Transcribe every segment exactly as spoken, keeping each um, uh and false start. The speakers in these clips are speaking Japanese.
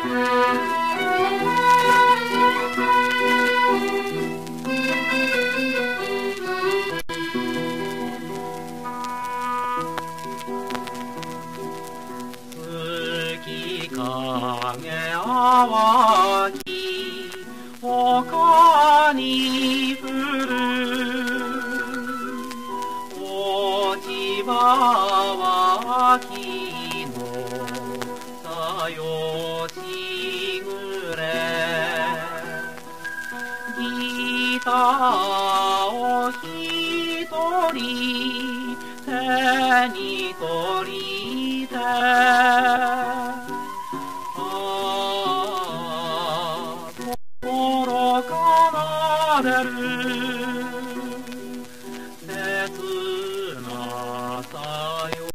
影淡き丘に降る落ち葉は昨日さよしぐれギターを一人手に取りて心奏でる切なさよ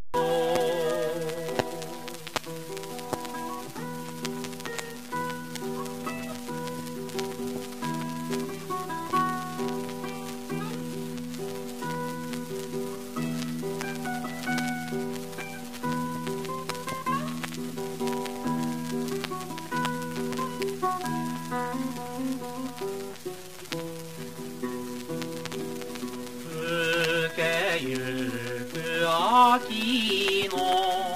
ゆく秋の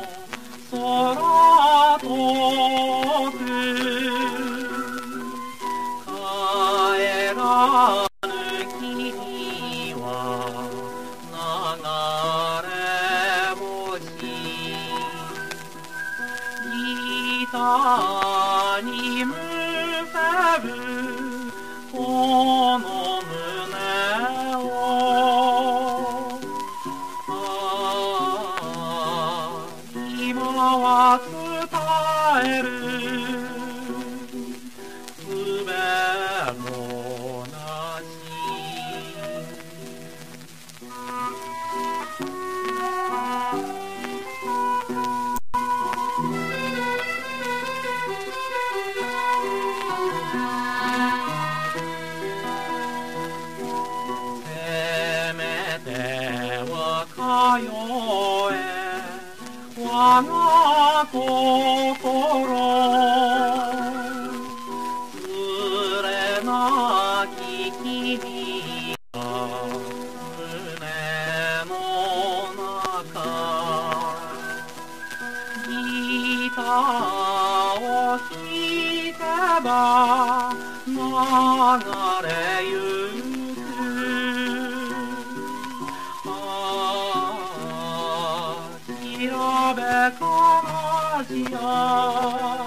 空遠く帰らぬ君は流れ星ギターにむせるこの胸を今は伝えるすべもなしせめてはかよえ我が心すれなき君が胸の中ギターを弾けば流れゆく調べからじや